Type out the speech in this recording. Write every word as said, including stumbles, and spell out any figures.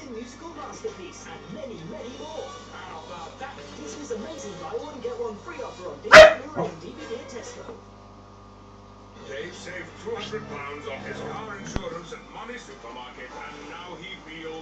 amazing musical masterpiece, and many, many more. How about that? Disney's amazing buy one get one free offer on Disney Blu-ray and D V D at Tesco. Dave saved two hundred pounds on his car insurance at Money Supermarket, and now he feels